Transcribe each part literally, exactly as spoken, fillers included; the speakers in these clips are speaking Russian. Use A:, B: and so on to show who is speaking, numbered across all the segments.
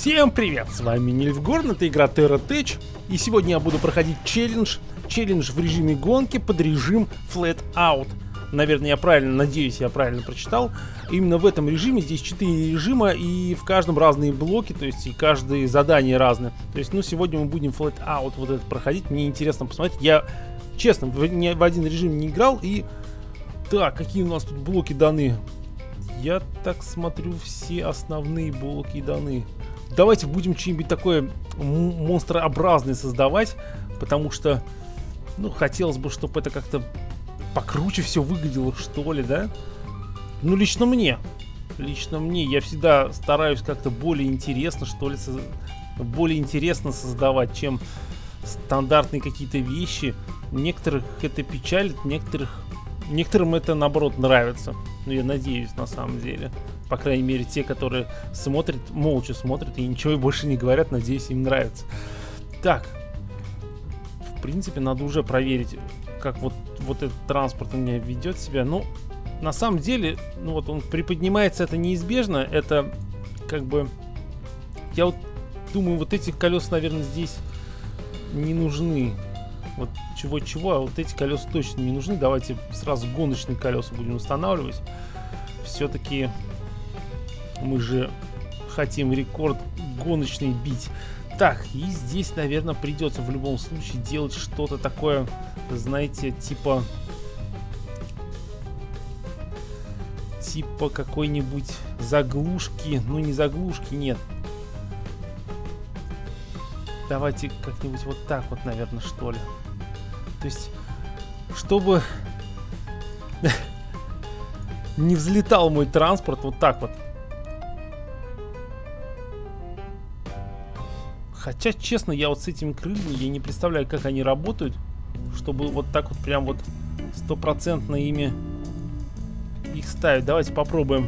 A: Всем привет, с вами Нильфгорн, это игра Terra Tech, и сегодня я буду проходить челлендж, челлендж в режиме гонки под режим Flat Out. Наверное, я правильно, надеюсь, я правильно прочитал. Именно в этом режиме, здесь четыре режима, и в каждом разные блоки, то есть и каждое задание разное. То есть, ну, сегодня мы будем Flat Out вот это проходить, мне интересно посмотреть. Я, честно, в, ни в один режим не играл, и... Так, какие у нас тут блоки даны? Я так смотрю, все основные блоки даны. Давайте будем что-нибудь такое монстрообразное создавать, потому что, ну, хотелось бы, чтобы это как-то покруче все выглядело, что ли, да? Ну, лично мне. Лично мне. Я всегда стараюсь как-то более интересно, что ли, соз... более интересно создавать, чем стандартные какие-то вещи. Некоторых это печалит, некоторых... Некоторым это, наоборот, нравится. Ну, я надеюсь, на самом деле. По крайней мере, те, которые смотрят, молча смотрят и ничего больше не говорят, надеюсь, им нравится. Так. В принципе, надо уже проверить, как вот, вот этот транспорт у меня ведет себя. Ну, на самом деле, ну вот он приподнимается, это неизбежно. Это, как бы... Я вот думаю, вот эти колеса, наверное, здесь не нужны. Вот чего-чего, а вот эти колеса точно не нужны. Давайте сразу гоночные колеса будем устанавливать. Все-таки мы же хотим рекорд гоночный бить. Так, и здесь, наверное, придется в любом случае делать что-то такое, знаете, типа... Типа какой-нибудь заглушки. Ну, не заглушки, нет. Давайте как-нибудь вот так вот, наверное, что ли. То есть, чтобы не взлетал мой транспорт, вот так вот. Хотя, честно, я вот с этими крыльями, я не представляю, как они работают, чтобы вот так вот прям вот стопроцентно ими их ставить. Давайте попробуем.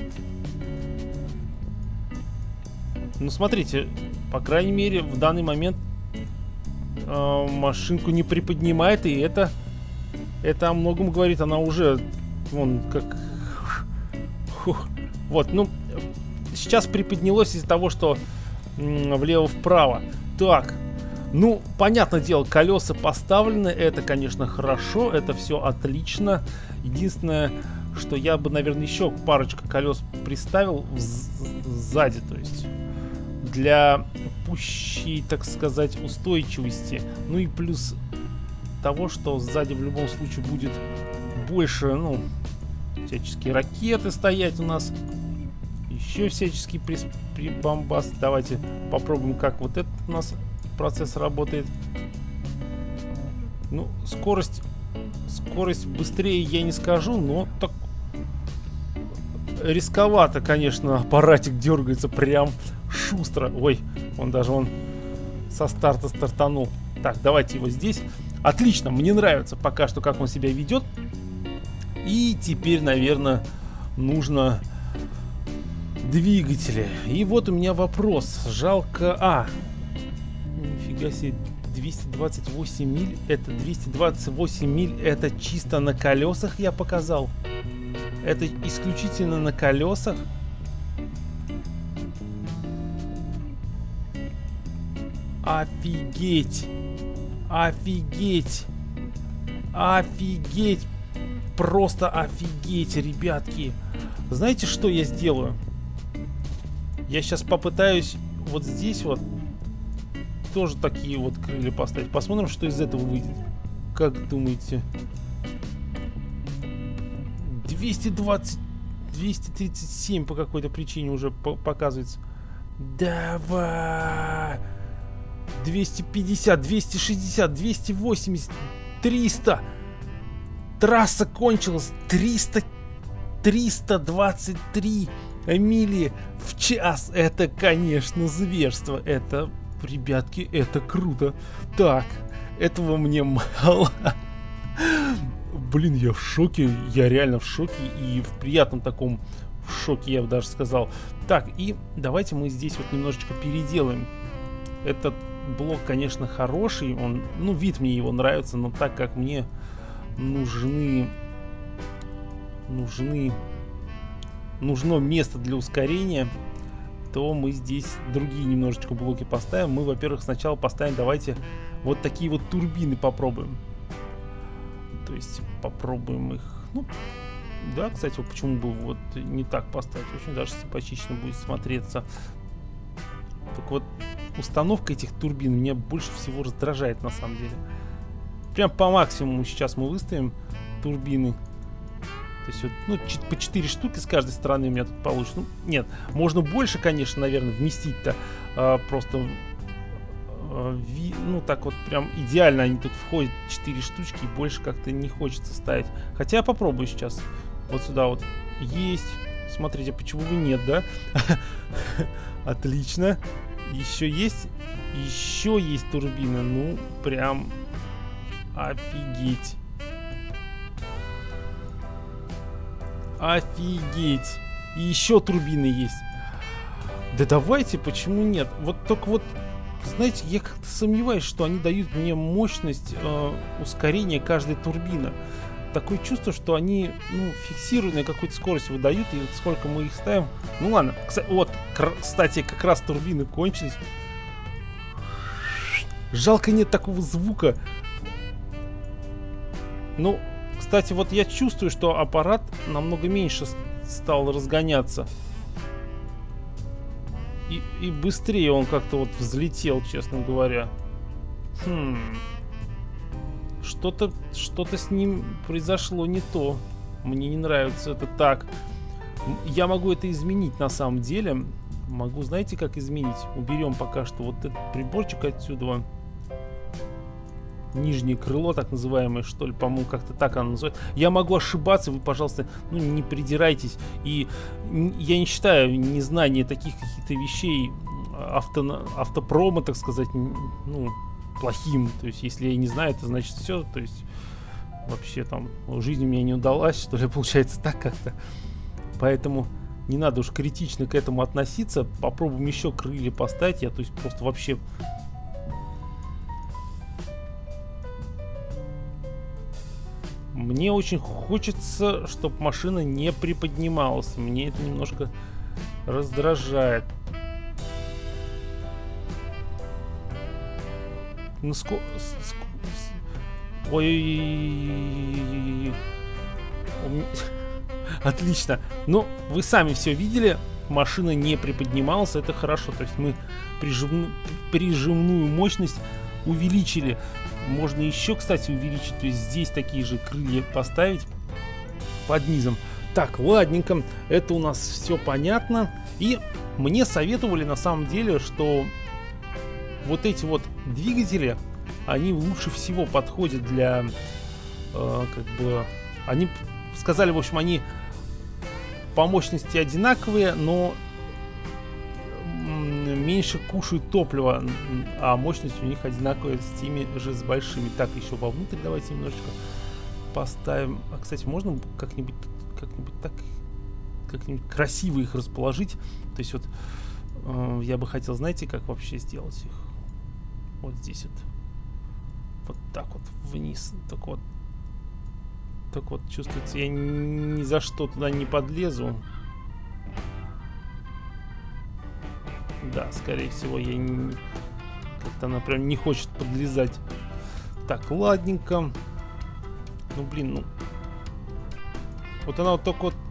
A: Ну, смотрите, по крайней мере, в данный момент э, машинку не приподнимает, и это, это о многом говорит. Она уже, вон, как... Фух. Вот, ну, сейчас приподнялось из-за того, что влево-вправо. Так, ну, понятное дело, колеса поставлены, это, конечно, хорошо, это все отлично. Единственное, что я бы, наверное, еще парочку колес приставил сзади, то есть для пущей, так сказать, устойчивости. Ну и плюс того, что сзади в любом случае будет больше, ну, всяческие ракеты стоять у нас. Еще всяческие прибамбасы. Давайте попробуем, как вот этот у нас процесс работает. Ну, скорость... Скорость быстрее я не скажу, но так... Рисковато, конечно, аппаратик дергается прям шустро. Ой, он даже он со старта стартанул. Так, давайте его здесь. Отлично, мне нравится пока что, как он себя ведет. И теперь, наверное, нужно двигатели. И вот у меня вопрос. Жалко... А, нифига себе, двести двадцать восемь миль. Это двести двадцать восемь миль. Это чисто на колесах я показал. Это исключительно на колесах. Офигеть! Офигеть! Офигеть! Просто офигеть, ребятки! Знаете, что я сделаю? Я сейчас попытаюсь вот здесь вот тоже такие вот крылья поставить. Посмотрим, что из этого выйдет. Как думаете? двести двадцать, двести тридцать семь по какой-то причине уже по показывается. Давай! двести пятьдесят, двести шестьдесят, двести восемьдесят, триста. Трасса кончилась. триста, триста двадцать три мили в час. Это, конечно, зверство. Это, ребятки, это круто. Так, этого мне мало. Блин, я в шоке. Я реально в шоке. И в приятном таком шоке, я бы даже сказал. Так, и давайте мы здесь вот немножечко переделаем. Этот блок, конечно, хороший. Он, ну, вид мне его нравится, но так как мне нужны... Нужны... Нужно место для ускорения. то мы здесь другие немножечко блоки поставим. Мы, во-первых, сначала поставим, давайте, вот такие вот турбины попробуем. То есть попробуем их, ну, да, кстати, вот почему бы вот не так поставить, очень даже симпатично будет смотреться. Так вот, установка этих турбин меня больше всего раздражает на самом деле. Прям по максимуму сейчас мы выставим турбины. То есть вот, ну, по четыре штуки с каждой стороны у меня тут получится. Ну, нет, можно больше, конечно, наверное, вместить-то. А, просто, а, ви, ну, так вот прям идеально они тут входят, четыре штучки, и больше как-то не хочется ставить. Хотя я попробую сейчас. Вот сюда вот есть. Смотрите, почему бы нет, да? Отлично. Еще есть, еще есть турбина. Ну, прям офигеть. Офигеть. И еще турбины есть. Да давайте, почему нет? Вот только вот, знаете, я как-то сомневаюсь, что они дают мне мощность э, ускорения каждой турбины. Такое чувство, что они, ну, фиксированную какую-то скорость выдают, и вот сколько мы их ставим. Ну ладно, кстати, вот, кстати, как раз турбины кончились. Жалко, нет такого звука. Ну, кстати, вот я чувствую, что аппарат намного меньше стал разгоняться. И, и быстрее он как-то вот взлетел, честно говоря. Хм... Что-то что-то с ним произошло не то. Мне не нравится это так. Я могу это изменить на самом деле. Могу, знаете, как изменить? Уберем пока что вот этот приборчик отсюда. Нижнее крыло, так называемое, что ли, по-моему, как-то так оно называется. Я могу ошибаться, вы, пожалуйста, ну, не придирайтесь. И я не считаю незнание таких каких-то вещей авто, автопрома, так сказать, ну... плохим, то есть если я не знаю, это значит все, то есть вообще там жизнь у меня не удалась, что ли, получается так как-то, поэтому не надо уж критично к этому относиться. Попробуем еще крылья поставить, я то есть просто вообще мне очень хочется, чтобы машина не приподнималась, мне это немножко раздражает. Ну, ско... Ой, отлично. Ну, вы сами все видели. Машина не приподнималась. Это хорошо. То есть мы прижимну... прижимную мощность увеличили. Можно еще, кстати, увеличить. То есть здесь такие же крылья поставить под низом. Так, ладненько. Это у нас все понятно. И мне советовали на самом деле, что вот эти вот двигатели, они лучше всего подходят для, э, как бы, они сказали, в общем, они по мощности одинаковые, но меньше кушают топлива, а мощность у них одинаковая с теми же с большими. Так, еще вовнутрь давайте немножечко поставим. А, кстати, можно как-нибудь как-нибудь так, как-нибудь красиво их расположить. То есть вот э, я бы хотел, знаете, как вообще сделать их? Вот здесь вот. Вот так вот вниз. Так вот. Так вот, чувствуется, я ни за что туда не подлезу. Да, скорее всего, я не... Как-то она прям не хочет подлезать. Так, ладненько. Ну, блин, ну... Вот она вот только вот...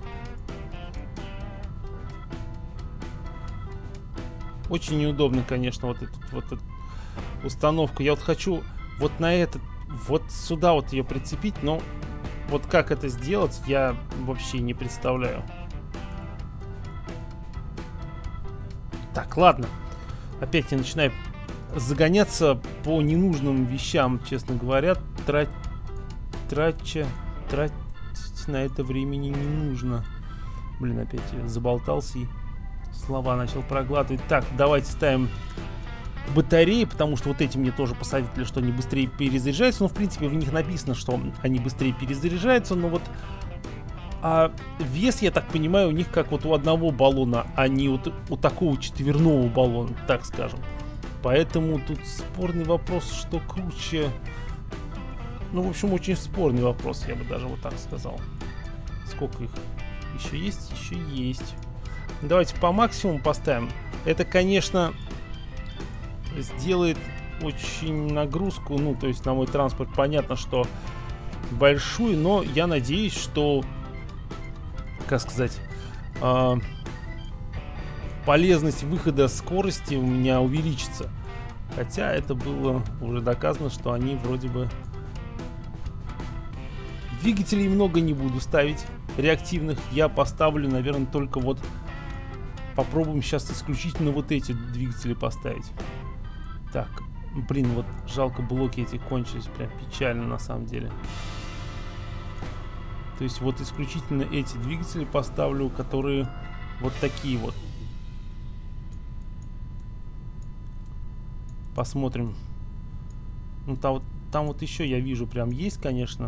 A: Очень неудобно, конечно, вот эту вот эту установку. Я вот хочу вот на этот... Вот сюда вот ее прицепить, но... Вот как это сделать, я вообще не представляю. Так, ладно. Опять я начинаю загоняться по ненужным вещам, честно говоря. Трать... Трача... Тратить на это времени не нужно. Блин, опять я заболтался и слова начал проглатывать. Так, давайте ставим батареи, потому что вот эти мне тоже посоветовали, что они быстрее перезаряжаются. Ну, в принципе, в них написано, что они быстрее перезаряжаются, но вот... А вес, я так понимаю, у них как вот у одного баллона, а не у, у такого четверного баллона, так скажем. Поэтому тут спорный вопрос, что круче. Ну, в общем, очень спорный вопрос, я бы даже вот так сказал. Сколько их еще есть? Еще есть. Давайте по максимуму поставим. Это, конечно, сделает очень нагрузку, ну, то есть на мой транспорт понятно, что большую, но я надеюсь, что, как сказать, э, полезность выхода скорости у меня увеличится. Хотя это было уже доказано, что они вроде бы... Двигателей много не буду ставить, реактивных. Я поставлю, наверное, только вот... Попробуем сейчас исключительно вот эти двигатели поставить. Так, блин, вот жалко, блоки эти кончились. Прям печально на самом деле. То есть вот исключительно эти двигатели поставлю, которые вот такие вот. Посмотрим. Ну там вот, там вот еще я вижу прям есть, конечно.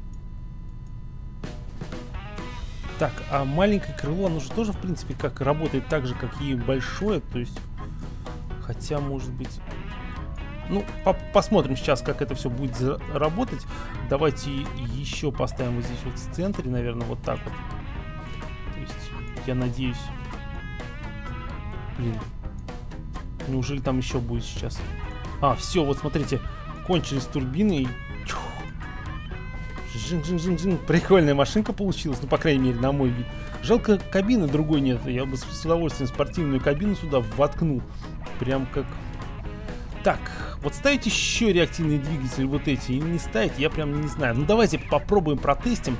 A: Так, а маленькое крыло, оно же тоже, в принципе, как работает так же, как и большое. То есть, хотя, может быть... Ну, по посмотрим сейчас, как это все будет работать. Давайте еще поставим вот здесь вот в центре, наверное, вот так вот. То есть, я надеюсь... Блин. Неужели там еще будет сейчас? А, все, вот смотрите, кончились турбины и... Жин-жин-жин-жин. Прикольная машинка получилась, ну, по крайней мере, на мой вид. Жалко, кабины другой нет. Я бы с удовольствием спортивную кабину сюда воткнул. Прям как... Так, вот ставить еще реактивные двигатели вот эти или не ставить, я прям не знаю. Ну, давайте попробуем, протестим.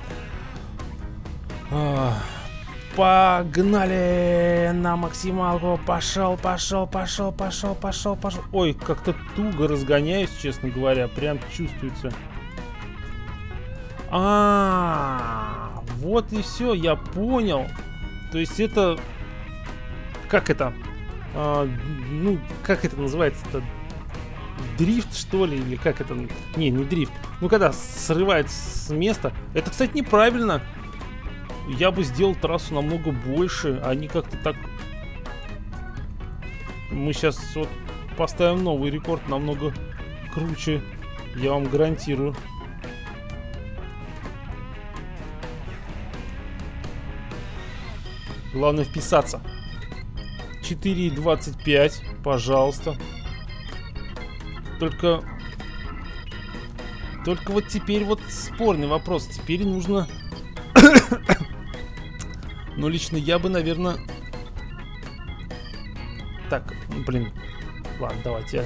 A: Погнали на максималку. Пошел, пошел, пошел, пошел, пошел, пошел. Ой, как-то туго разгоняюсь, честно говоря. Прям чувствуется. А, вот и все, я понял. То есть это... Как это? А, ну, как это называется-то? Дрифт, что ли? Или как это? Не, не дрифт. Ну, когда срывает с места. Это, кстати, неправильно. Я бы сделал трассу намного больше. Они как-то так... Мы сейчас вот поставим новый рекорд, намного круче. Я вам гарантирую. Главное вписаться. четыре двадцать пять, пожалуйста. Только... Только вот теперь вот спорный вопрос. Теперь нужно... Но лично я бы, наверное... Так, блин. Ладно, давайте.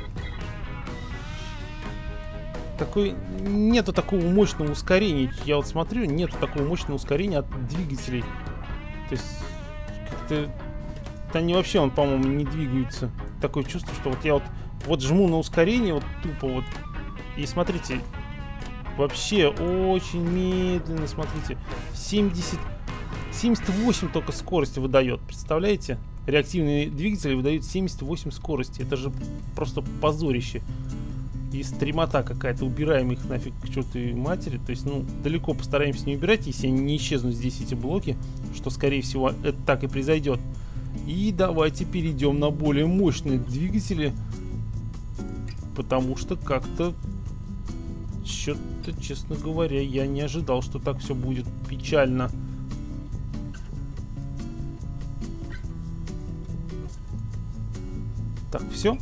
A: Такой... Нету такого мощного ускорения. Я вот смотрю, нету такого мощного ускорения от двигателей. То есть, как-то... Они вообще, он, по-моему, не двигаются. Такое чувство, что вот я вот... Вот жму на ускорение, вот тупо вот. И смотрите. Вообще очень медленно, смотрите. семьдесят... семьдесят восемь только скорости выдает. Представляете? Реактивные двигатели выдают семьдесят восемь скорости. Это же просто позорище. И стремота какая-то. Убираем их нафиг к чёртой матери. То есть, ну, далеко постараемся не убирать, если они не исчезнут здесь, эти блоки. Что, скорее всего, это так и произойдет. И давайте перейдем на более мощные двигатели. Потому что как-то... Что-то, честно говоря, я не ожидал, что так все будет печально. Так, все.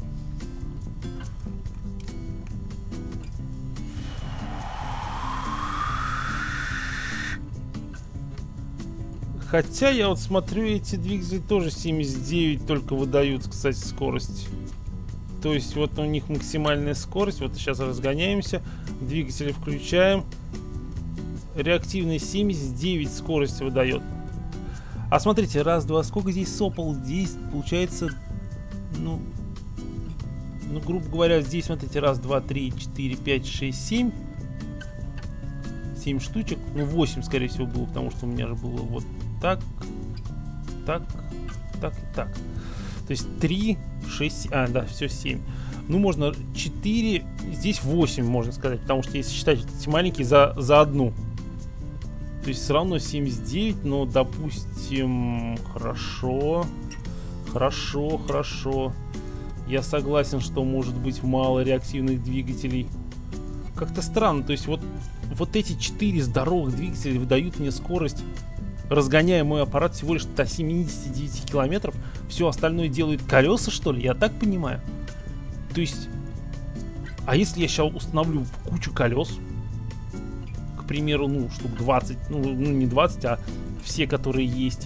A: Хотя я вот смотрю, эти двигатели тоже семьдесят девять только выдают, кстати, скорость. То есть вот у них максимальная скорость. Вот сейчас разгоняемся. Двигатели включаем. Реактивный семьдесят девять скорости выдает. А смотрите, раз, два, сколько здесь сопол? Здесь получается, ну, ну, грубо говоря, здесь, смотрите, раз, два, три, четыре, пять, шесть, семь. семь штучек. Ну, восемь, скорее всего, было, потому что у меня же было вот так, так, так и так. То есть три, шесть, а, да, все семь. Ну, можно четыре, здесь восемь, можно сказать, потому что если считать эти маленькие за, за одну. То есть все равно семьдесят девять, но, допустим, хорошо, хорошо, хорошо. Я согласен, что может быть мало реактивных двигателей. Как-то странно, то есть вот, вот эти четыре здоровых двигателя выдают мне скорость разгоняя мой аппарат всего лишь до семидесяти девяти километров. Все остальное делают колеса, что ли? Я так понимаю. То есть, а если я сейчас установлю кучу колес, к примеру, ну, штук двадцать, ну, ну не двадцать, а все, которые есть.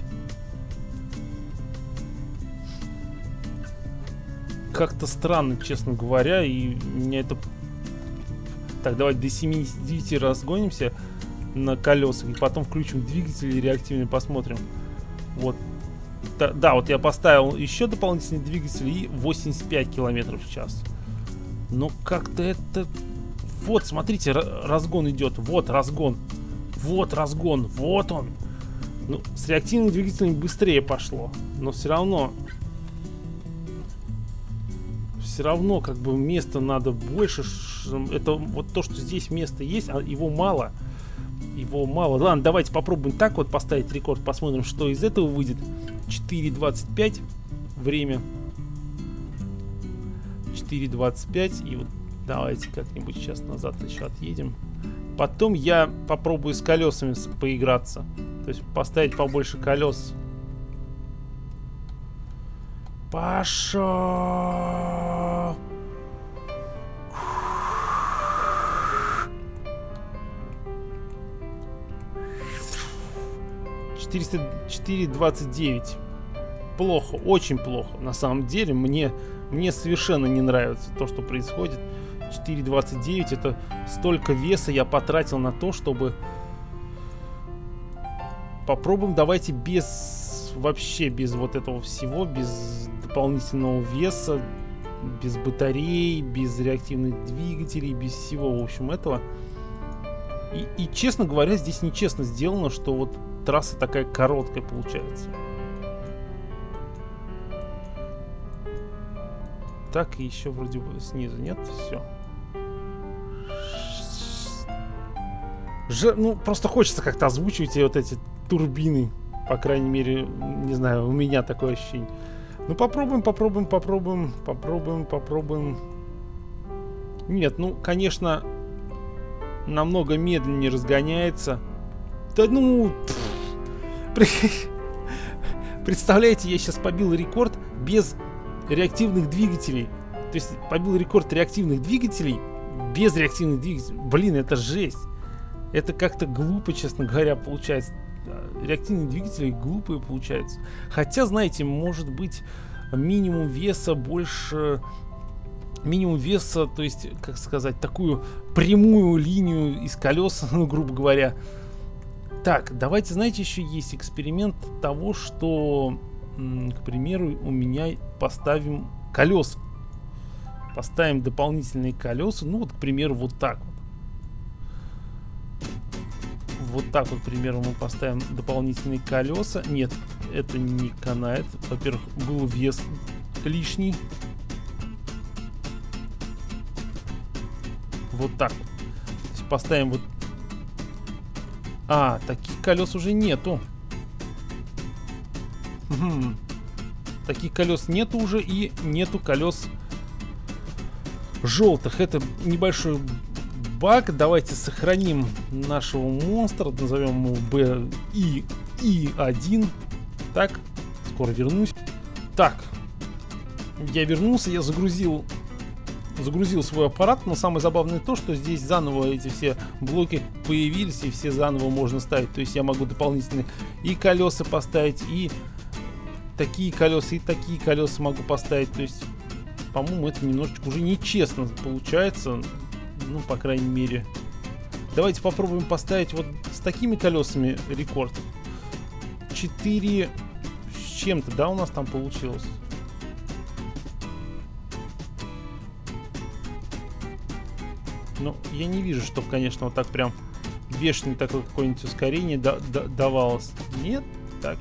A: Как-то странно, честно говоря, и меня это... Так, давайте до семидесяти девяти разгонимся на колесах, и потом включим двигатель реактивный, посмотрим. Вот. Да, да, вот я поставил еще дополнительный двигатель и восемьдесят пять километров в час. Но как-то это... Вот, смотрите, разгон идет. Вот разгон. Вот разгон. Вот он. Ну, с реактивным двигателем быстрее пошло. Но все равно... Все равно, как бы, места надо больше. Это вот то, что здесь места есть, а его мало. Его мало. Ладно, давайте попробуем так вот поставить рекорд. Посмотрим, что из этого выйдет. четыре двадцать пять время. четыре двадцать пять. И вот давайте как-нибудь сейчас назад еще отъедем. Потом я попробую с колесами поиграться. То есть поставить побольше колес. Паша! четыреста четыре двадцать девять. Плохо, очень плохо. На самом деле, мне, мне совершенно не нравится то, что происходит. четыре двадцать девять, это столько веса я потратил на то, чтобы... Попробуем, давайте без... Вообще без вот этого всего, без дополнительного веса, без батарей, без реактивных двигателей, без всего, в общем, этого. И, и честно говоря, здесь нечестно сделано, что вот трасса такая короткая получается. Так, и еще вроде бы снизу нет, все. Ж... Ну, просто хочется как-то озвучивать вот эти турбины. По крайней мере, не знаю, у меня такое ощущение. Ну, попробуем, попробуем, попробуем, попробуем, попробуем. Нет, ну, конечно, намного медленнее разгоняется. Да ну... Представляете, я сейчас побил рекорд без реактивных двигателей. То есть побил рекорд реактивных двигателей без реактивных двигателей. Блин, это жесть. Это как-то глупо, честно говоря, получается. Реактивные двигатели глупые получаются. Хотя, знаете, может быть минимум веса больше... Минимум веса, то есть, как сказать, такую прямую линию из колес, ну, грубо говоря. Так, давайте, знаете, еще есть эксперимент того, что, к примеру, у меня поставим колеса. Поставим дополнительные колеса, ну, вот, к примеру, вот так вот. Вот так вот, к примеру, мы поставим дополнительные колеса. Нет, это не канает. Во-первых, был вес лишний. Вот так вот. То есть поставим вот... А, таких колес уже нету. Угу. Таких колес нету уже, и нету колес желтых. Это небольшой баг. Давайте сохраним нашего монстра. Назовем его би и один. Так, скоро вернусь. Так, я вернулся, я загрузил загрузил свой аппарат, но самое забавное то, что здесь заново эти все блоки появились, и все заново можно ставить. То есть я могу дополнительные и колеса поставить, и такие колеса, и такие колеса могу поставить. То есть, по-моему, это немножечко уже нечестно получается. Ну, по крайней мере. Давайте попробуем поставить вот с такими колесами рекорд. четыре с чем-то, да, у нас там получилось? Ну, я не вижу, чтобы, конечно, вот так прям бешеное такое какое-нибудь ускорение да да давалось. Нет? Так.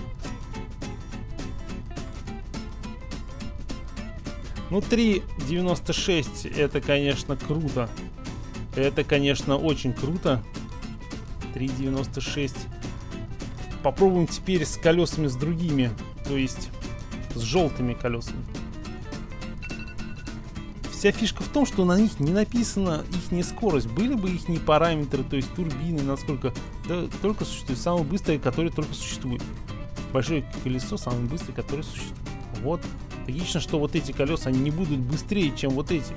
A: Ну, три девяносто шесть, это, конечно, круто. Это, конечно, очень круто. три девяносто шесть. Попробуем теперь с колесами с другими. То есть с желтыми колесами. Вся фишка в том, что на них не написана их скорость. Были бы их параметры, то есть турбины, насколько... Да, только существует самое быстрое, которое только существует. Большое колесо самое быстрое, которое существует. Вот. Логично, что вот эти колеса, они не будут быстрее, чем вот эти.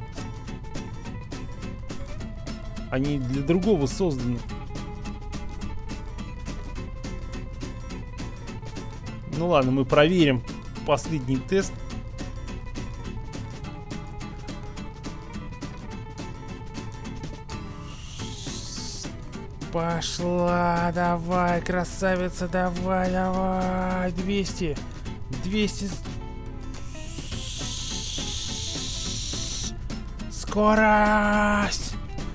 A: Они для другого созданы. Ну ладно, мы проверим последний тест. Пошла, давай, красавица, давай, давай, двести, двести, скорость,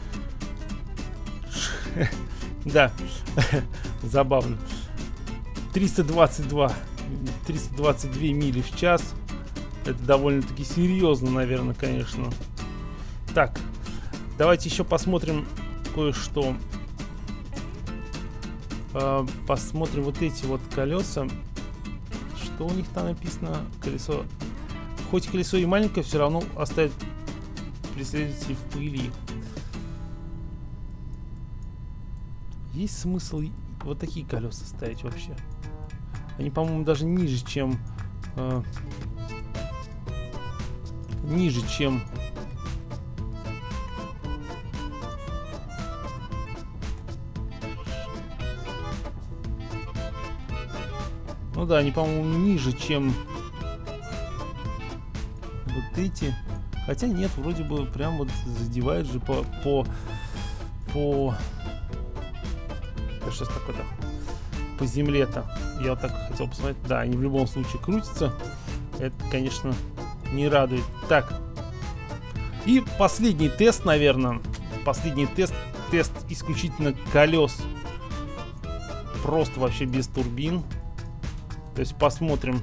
A: да, забавно, триста двадцать два, триста двадцать две мили в час, это довольно-таки серьезно, наверное, конечно. Так, давайте еще посмотрим кое-что. Посмотрим вот эти вот колеса. Что у них там написано? Колесо. Хоть колесо и маленькое, все равно оставит преследователей в пыли. Есть смысл вот такие колеса ставить вообще? Они, по-моему, даже ниже, чем э, ниже, чем ну да, они, по-моему, ниже, чем вот эти. Хотя нет, вроде бы прям вот задевает же по... по... по... Да что такое-то? По земле-то. Я вот так хотел посмотреть. Да, они в любом случае крутятся. Это, конечно, не радует. Так. И последний тест, наверное. Последний тест. Тест исключительно колес. Просто вообще без турбин. То есть посмотрим,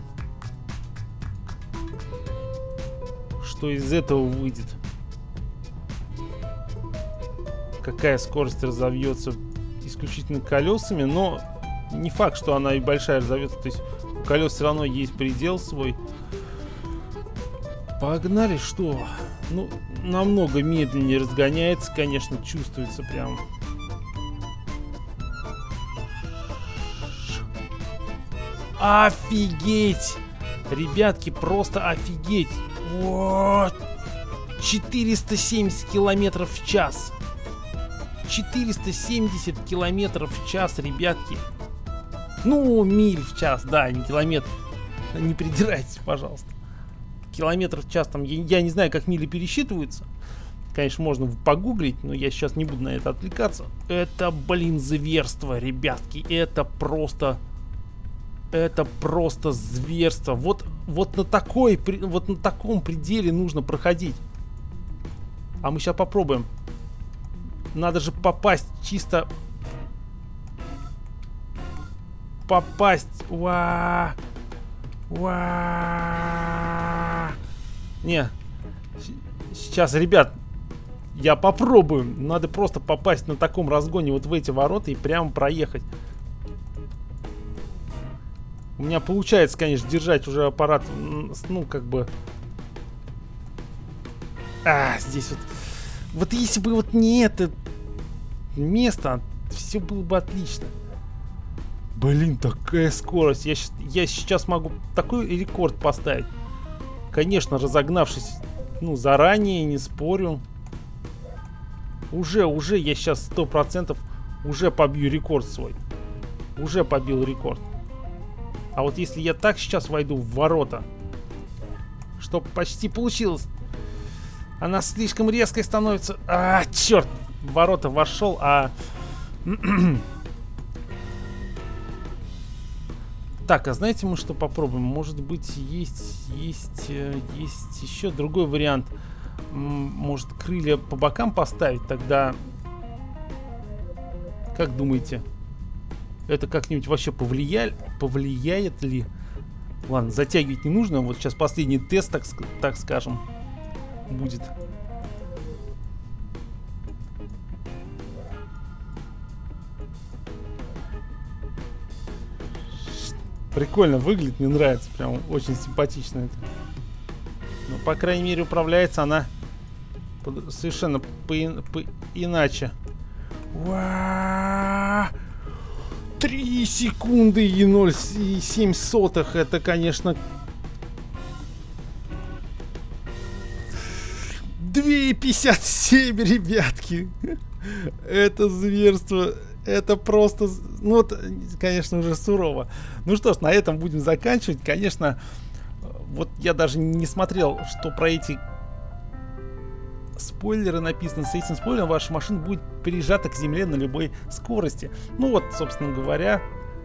A: что из этого выйдет. Какая скорость разовьется исключительно колесами, но не факт, что она и большая разовьется. То есть у колес все равно есть предел свой. Погнали, что? Ну, намного медленнее разгоняется, конечно, чувствуется прям. Офигеть! Ребятки, просто офигеть! Вот! четыреста семьдесят километров в час! четыреста семьдесят километров в час, ребятки! Ну, миль в час, да, не километр. Не придирайтесь, пожалуйста. Километр в час, там, я, я не знаю, как мили пересчитываются. Конечно, можно погуглить, но я сейчас не буду на это отвлекаться. Это, блин, зверство, ребятки. Это просто... Это просто зверство. Вот, вот на такой, вот на таком пределе нужно проходить. А мы сейчас попробуем. Надо же попасть чисто. Попасть. Уа. Уа. Не. Сейчас, ребят, я попробую. Надо просто попасть на таком разгоне вот в эти ворота и прямо проехать. У меня получается, конечно, держать уже аппарат, ну, как бы... А, здесь вот... Вот если бы вот не это место, все было бы отлично. Блин, такая скорость. Я, я сейчас могу такой рекорд поставить. Конечно, разогнавшись, ну, заранее, не спорю. Уже, уже я сейчас сто процентов уже побью рекорд свой. Уже побил рекорд. А вот если я так сейчас войду в ворота, что почти получилось, она слишком резкой становится. А, черт! В ворота вошел, а... Так, а знаете, мы что попробуем? Может быть, есть, есть, есть еще другой вариант. Может, крылья по бокам поставить? Тогда... Как думаете? Это как-нибудь вообще повлияет, повлияет ли? Ладно, затягивать не нужно. Вот сейчас последний тест, так, так скажем, будет. Прикольно выглядит, мне нравится. Прям очень симпатично это. Ну, по крайней мере, управляется она совершенно по по иначе. три секунды и ноль семь сотых. Это, конечно... два пятьдесят семь, ребятки. Это зверство. Это просто... Ну, вот, конечно, уже сурово. Ну что ж, на этом будем заканчивать. Конечно, вот я даже не смотрел, что про эти спойлеры написано. С этим спойлером ваша машина будет прижата к земле на любой скорости. Ну вот, собственно говоря...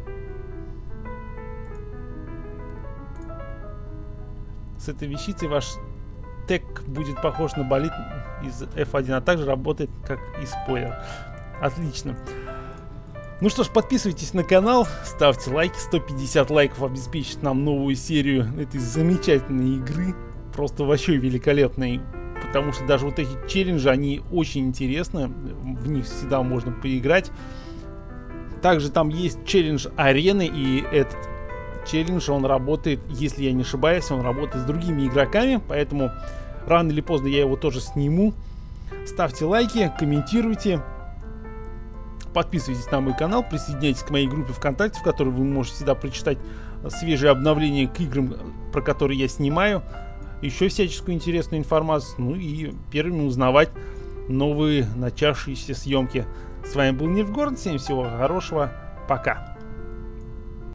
A: С этой вещицей ваш тег будет похож на болид из эф один, а также работает как и спойлер. Отлично. Ну что ж, подписывайтесь на канал, ставьте лайки. сто пятьдесят лайков обеспечит нам новую серию этой замечательной игры. Просто вообще великолепной. Потому что даже вот эти челленджи, они очень интересны. В них всегда можно поиграть. Также там есть челлендж арены. И этот челлендж, он работает, если я не ошибаюсь, он работает с другими игроками. Поэтому рано или поздно я его тоже сниму. Ставьте лайки, комментируйте. Подписывайтесь на мой канал, присоединяйтесь к моей группе ВКонтакте, в которой вы можете всегда прочитать свежие обновления к играм, про которые я снимаю. Еще всяческую интересную информацию. Ну и первыми узнавать новые начавшиеся съемки. С вами был Нильфгорн. Всем всего хорошего. Пока.